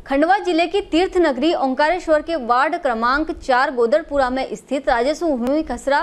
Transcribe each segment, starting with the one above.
खंडवा जिले की तीर्थ नगरी ओंकारेश्वर के वार्ड क्रमांक 4 गोदरपुरा में स्थित राजस्व भूमि खसरा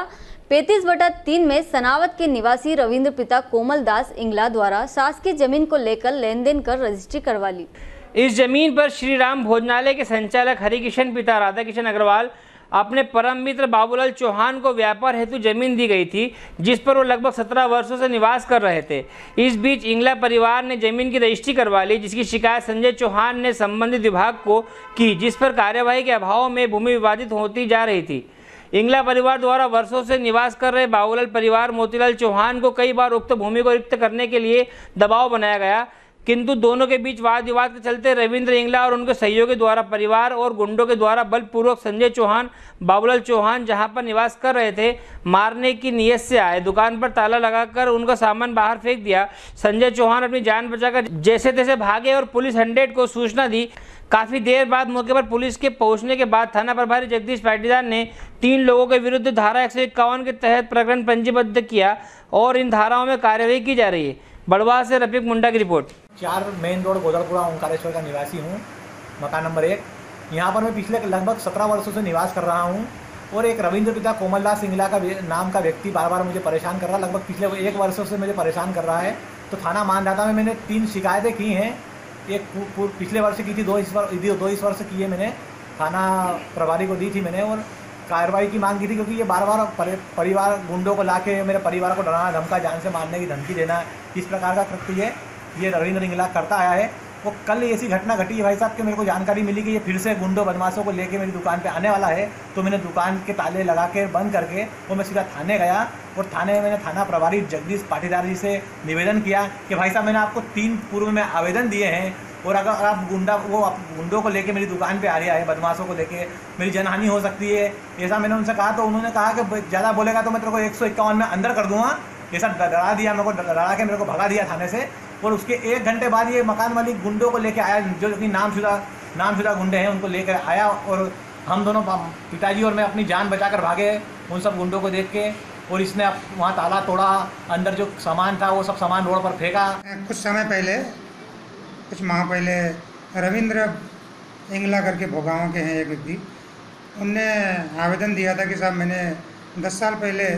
35/3 में सनावत के निवासी रविंद्र पिता कोमल दास इंगला द्वारा शासकीय जमीन को लेकर लेन देन कर रजिस्ट्री करवा ली। इस जमीन पर श्री राम भोजनालय के संचालक हरिकिशन पिता राधाकिशन अग्रवाल अपने परम मित्र बाबूलाल चौहान को व्यापार हेतु जमीन दी गई थी, जिस पर वो लगभग 17 वर्षों से निवास कर रहे थे। इस बीच इंगला परिवार ने जमीन की रजिस्ट्री करवा ली, जिसकी शिकायत संजय चौहान ने संबंधित विभाग को की, जिस पर कार्यवाही के अभाव में भूमि विवादित होती जा रही थी। इंगला परिवार द्वारा वर्षों से निवास कर रहे बाबूलाल परिवार मोतीलाल चौहान को कई बार उक्त भूमि को रिक्त करने के लिए दबाव बनाया गया, किंतु दोनों के बीच वाद विवाद के चलते रविंद्र इंगला और उनके सहयोगी द्वारा परिवार और गुंडों के द्वारा बलपूर्वक संजय चौहान बाबूलाल चौहान जहां पर निवास कर रहे थे मारने की नीयत से आए। दुकान पर ताला लगाकर उनका सामान बाहर फेंक दिया। संजय चौहान अपनी जान बचाकर जैसे तैसे भागे और पुलिस 100 को सूचना दी। काफी देर बाद मौके पर पुलिस के पहुंचने के बाद थाना प्रभारी जगदीश पाटीदार ने 3 लोगों के विरुद्ध धारा 151 के तहत प्रकरण पंजीबद्ध किया और इन धाराओं में कार्यवाही की जा रही है। बड़वा से रफीक मुंडा की report. 4 main road Godarpura Omkareshwar का निवासी हूँ, मकान नंबर 1। यहाँ पर मैं पिछले लगभग 17 वर्षों से निवास कर रहा हूँ और एक रविंद्र पिता कोमल दास इंगला का नाम का व्यक्ति बार बार मुझे परेशान कर रहा है। लगभग पिछले 1 वर्षों से मुझे परेशान कर रहा है। तो थाना मानदाता में मैंने 3 शिकायतें की हैं। एक पिछले वर्ष की थी, 2 इस वर्ष की है मैंने, थाना प्रभारी को दी थी मैंने और कार्रवाई की मांग की थी, क्योंकि ये बार बार परिवार गुंडों को लाके मेरे परिवार को डराना धमका, जान से मारने की धमकी देना, इस प्रकार का कृत्य ये रविंद्र इंगला करता आया है। वो कल ऐसी घटना घटी है भाई साहब कि मेरे को जानकारी मिली कि ये फिर से गुंडों बदमाशों को लेके मेरी दुकान पे आने वाला है। तो मैंने दुकान के ताले लगा के बंद करके वो मैं सीधा थाने गया और थाने में मैंने थाना प्रभारी जगदीश पाटीदार जी से निवेदन किया कि भाई साहब मैंने आपको 3 पूर्व में आवेदन दिए हैं और अगर आप गुंडों को लेके मेरी दुकान पे आ रहा है, बदमाशों को लेके मेरी जनहानि हो सकती है, ऐसा मैंने उनसे कहा। तो उन्होंने कहा कि ज़्यादा बोलेगा तो मैं तेरे को 151 में अंदर कर दूंगा। ऐसा डरा दिया, मेरे को डरा के मेरे को भगा दिया थाने से। और उसके 1 घंटे बाद ये मकान मालिक गुंडों को लेके आया, जो कि नामशुदा गुंडे हैं, उनको लेकर आया और हम दोनों पिताजी और मैं अपनी जान बचाकर भागे उन सब गुंडों को देख के। और इसने वहाँ ताला तोड़ा, अंदर जो सामान था वो सब सामान रोड पर फेंका। कुछ समय पहले, कुछ माह पहले रविंद्र इंगला करके भोगांव के हैं एक व्यक्ति, उनने आवेदन दिया था कि साहब मैंने 10 साल पहले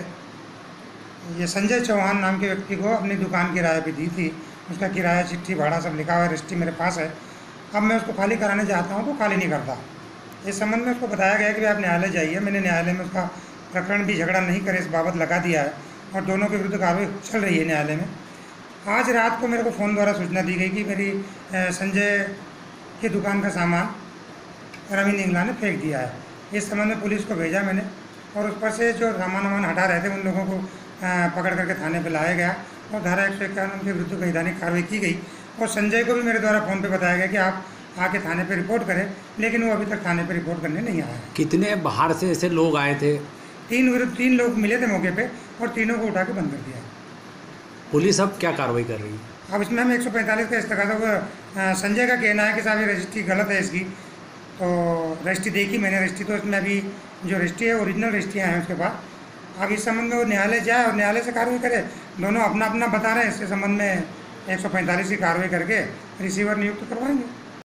ये संजय चौहान नाम के व्यक्ति को अपनी दुकान किराए पे दी थी। उसका किराया, चिट्ठी, भाड़ा सब लिखा हुआ है, रजिस्ट्री मेरे पास है। अब मैं उसको खाली कराने जाता हूँ तो खाली नहीं करता। इस संबंध में उसको बताया गया कि आप न्यायालय जाइए। मैंने न्यायालय में उसका प्रकरण भी झगड़ा नहीं करे इस बाबत लगा दिया है और दोनों के विरुद्ध कार्रवाई चल रही है न्यायालय में। आज रात को मेरे को फ़ोन द्वारा सूचना दी गई कि मेरी संजय की दुकान का सामान रविंद्र इंगला ने फेंक दिया है। इस संबंध में पुलिस को भेजा मैंने और उस पर से जो सामान हटा रहे थे उन लोगों को पकड़ करके थाने पे लाया गया और धारा 151 के विरुद्ध वैधानिक कार्रवाई की गई। और संजय को भी मेरे द्वारा फ़ोन पे बताया गया कि आप आके थाने पे रिपोर्ट करें, लेकिन वो अभी तक थाने पे रिपोर्ट करने नहीं आया है। कितने बाहर से ऐसे लोग आए थे? 3 लोग मिले थे मौके पे और तीनों को उठा के बंद कर दिया। पुलिस अब क्या कार्रवाई कर रही है? अब इसमें हम 145 का इस्तकाजा, संजय का कहना है कि साहब ये रजिस्ट्री गलत है इसकी। तो रजिस्ट्री देखी मैंने, रजिस्ट्री तो इसमें अभी जो रजिस्ट्री है ओरिजिनल रजिस्ट्रियाँ हैं उसके बाद। अब इस संबंध में वो न्यायालय जाए और न्यायालय से कार्रवाई करे। दोनों अपना अपना बता रहे हैं, इसके संबंध में 145 की कार्रवाई करके रिसीवर नियुक्त करवाएंगे।